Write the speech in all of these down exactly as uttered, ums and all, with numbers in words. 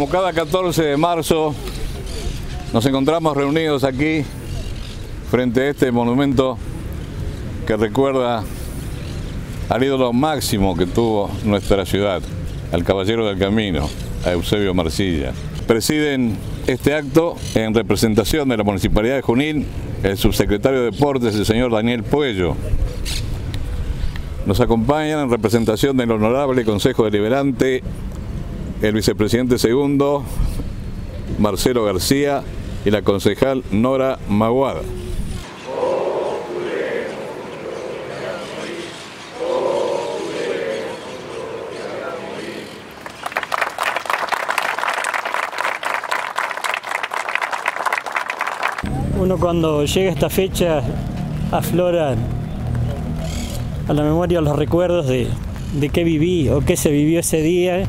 como cada catorce de marzo, nos encontramos reunidos aquí frente a este monumento que recuerda al ídolo máximo que tuvo nuestra ciudad, al caballero del camino, a Eusebio Marcilla. Presiden este acto en representación de la Municipalidad de Junín el subsecretario de Deportes, el señor Daniel Puello. Nos acompañan en representación del Honorable Consejo Deliberante el vicepresidente segundo, Marcelo García, y la concejal Nora Maguada. Uno cuando llega a esta fecha aflora a la memoria los recuerdos de, de qué viví o qué se vivió ese día,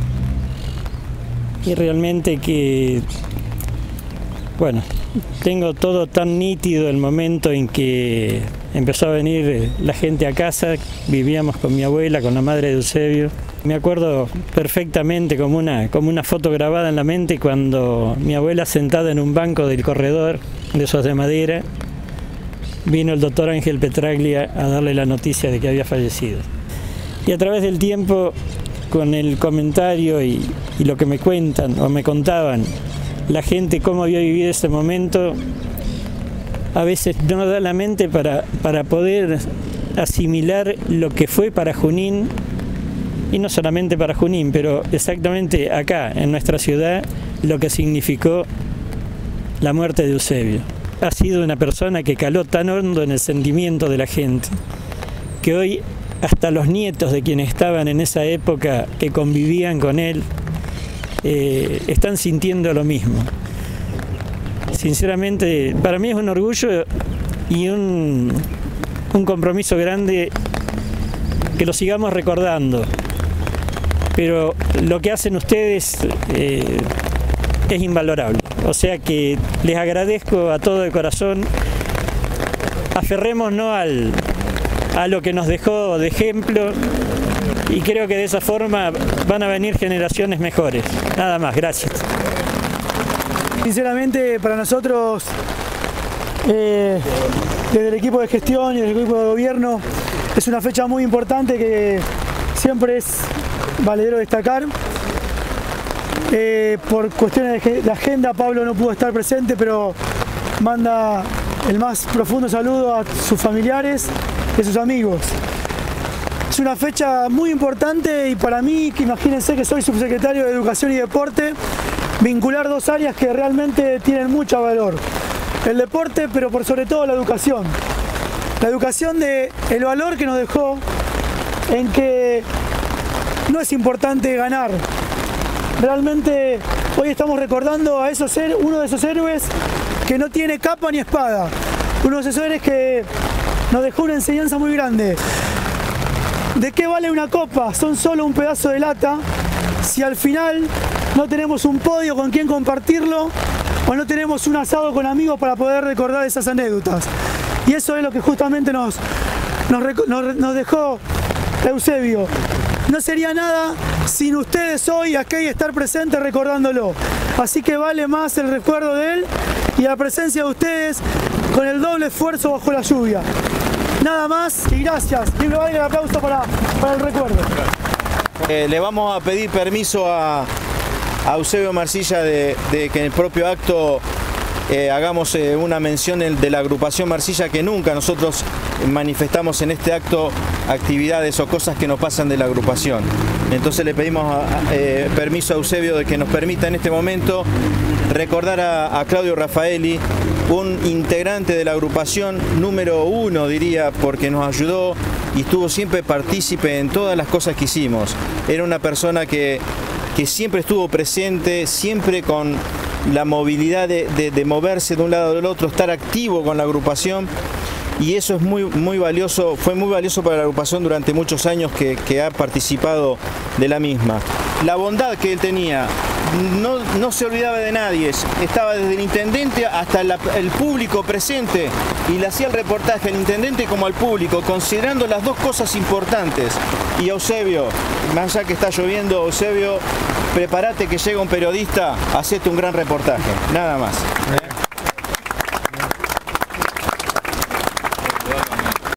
y realmente que, bueno, tengo todo tan nítido el momento en que empezó a venir la gente a casa. Vivíamos con mi abuela, con la madre de Eusebio. Me acuerdo perfectamente como una, como una foto grabada en la mente cuando mi abuela, sentada en un banco del corredor de esos de madera, vino el doctor Ángel Petraglia a darle la noticia de que había fallecido. Y a través del tiempo, con el comentario y, y lo que me cuentan o me contaban la gente cómo había vivido ese momento, a veces no da la mente para, para poder asimilar lo que fue para Junín, y no solamente para Junín, pero exactamente acá, en nuestra ciudad, lo que significó la muerte de Eusebio. Ha sido una persona que caló tan hondo en el sentimiento de la gente, que hoy hasta los nietos de quienes estaban en esa época, que convivían con él, eh, están sintiendo lo mismo. Sinceramente, para mí es un orgullo y un, un compromiso grande que lo sigamos recordando. Pero lo que hacen ustedes eh, es invalorable. O sea que les agradezco a todo de corazón. Aferrémonos al, a lo que nos dejó de ejemplo, y creo que de esa forma van a venir generaciones mejores. Nada más, gracias. Sinceramente, para nosotros, eh, desde el equipo de gestión y el equipo de gobierno, es una fecha muy importante que siempre es valedero destacar. Eh, por cuestiones de agenda, Pablo no pudo estar presente, pero manda el más profundo saludo a sus familiares y a sus amigos. Es una fecha muy importante, y para mí, que imagínense que soy subsecretario de Educación y Deporte, vincular dos áreas que realmente tienen mucho valor: el deporte, pero por sobre todo la educación. La educación, de el valor que nos dejó en que no es importante ganar. Realmente hoy estamos recordando a esos uno de esos héroes que no tiene capa ni espada, uno de esos héroes que nos dejó una enseñanza muy grande. ¿De qué vale una copa? Son solo un pedazo de lata si al final no tenemos un podio con quien compartirlo, o no tenemos un asado con amigos para poder recordar esas anécdotas. Y eso es lo que justamente nos, nos, nos, nos dejó Eusebio. No sería nada sin ustedes hoy aquí y estar presentes recordándolo. Así que vale más el recuerdo de él y la presencia de ustedes con el doble esfuerzo bajo la lluvia. Nada más y gracias. Y me vale el aplauso para, para el recuerdo. Eh, le vamos a pedir permiso a, a Eusebio Marcilla de, de que en el propio acto eh, hagamos eh, una mención de la agrupación Marcilla, que nunca nosotros manifestamos en este acto actividades o cosas que nos pasan de la agrupación. Entonces le pedimos a, a, eh, permiso a Eusebio de que nos permita en este momento recordar a, a Claudio Raffaeli, un integrante de la agrupación número uno, diría, porque nos ayudó y estuvo siempre partícipe en todas las cosas que hicimos. Era una persona que, que siempre estuvo presente, siempre con la movilidad de, de, de moverse de un lado al otro, estar activo con la agrupación. Y eso es muy, muy valioso, fue muy valioso para la agrupación durante muchos años que, que ha participado de la misma. La bondad que él tenía no, no se olvidaba de nadie, estaba desde el intendente hasta la, el público presente y le hacía el reportaje al intendente como al público, considerando las dos cosas importantes. Y Eusebio, más allá que está lloviendo, Eusebio, prepárate que llega un periodista, hacete un gran reportaje, nada más.